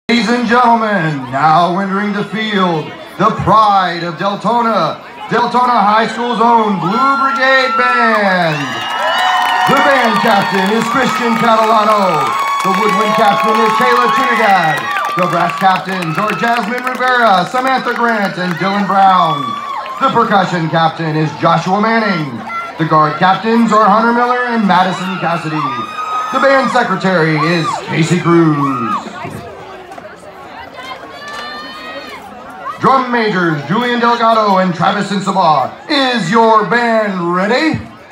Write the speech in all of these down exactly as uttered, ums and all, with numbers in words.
Ladies and gentlemen, now entering the field, the pride of Deltona, Deltona High School's own Blue Brigade Band. The band captain is Christian Catalano. The woodwind captain is Kayla Trinidad. The brass captains are Jasmine Rivera, Samantha Grant, and Dylan Brown. The percussion captain is Joshua Manning. The guard captains are Hunter Miller and Madison Cassidy. The band secretary is Casey Cruz. Drum majors Julian Delgado and Travis Insaba. Is your band ready?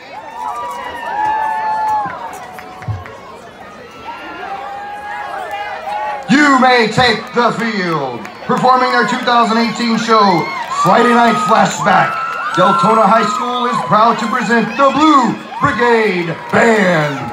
You may take the field. Performing their two thousand eighteen show, Friday Night Flashback, Deltona High School is proud to present the Blue Brigade Band.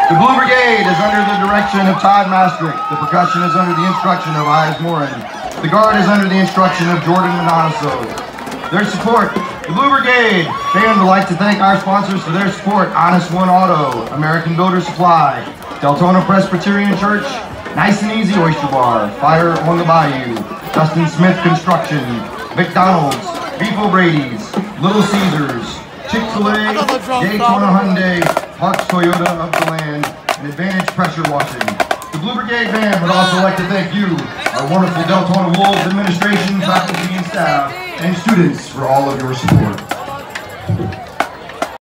The Blue Brigade is under the direction of Todd Mastrick. The percussion is under the instruction of Eyes Morin. The Guard is under the instruction of Jordan Manasso. Their support, the Blue Brigade band would like to thank our sponsors for their support: Honest One Auto, American Builder Supply, Deltona Presbyterian Church, Nice and Easy Oyster Bar, Fire on the Bayou, Dustin Smith Construction, McDonald's, Beef O'Brady's, Little Caesars, Chick-fil-A, Daytona Hyundai, Parks Toyota of the Land, and Advantage Pressure Washing. The Blue Brigade Band would also like to thank you, our wonderful Deltona Wolves administration, faculty and staff, and students for all of your support.